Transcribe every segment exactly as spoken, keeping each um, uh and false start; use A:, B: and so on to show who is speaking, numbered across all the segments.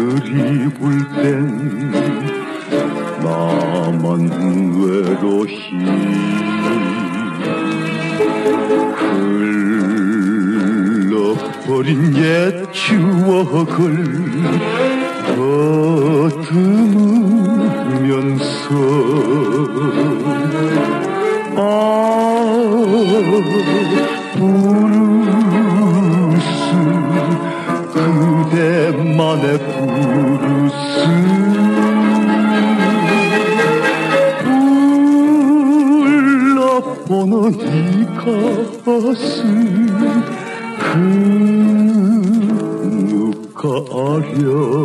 A: 그리울 땐 나만 외로이 흘러버린 옛 추억을 더듬으면서 아 브루스 그대만의 브루스 불러보는 이 가슴 그 누가 아려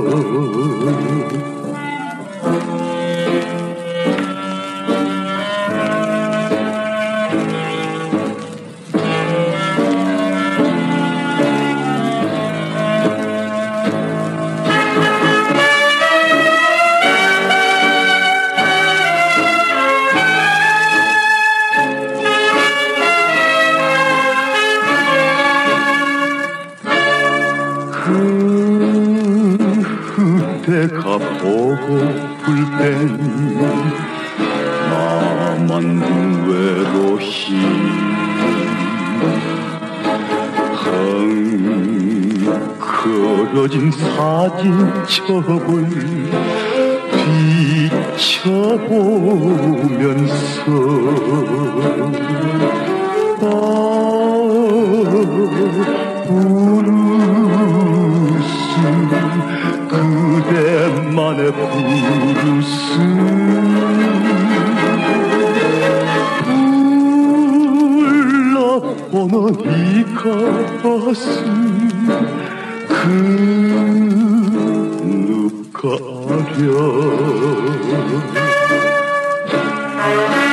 A: 그대가 보고플 땐 나만 외로이 헝클어진 사진첩을 비춰보면서 아 브루스 그대만의 브루스 불러보는 이 가슴 그 누가 아려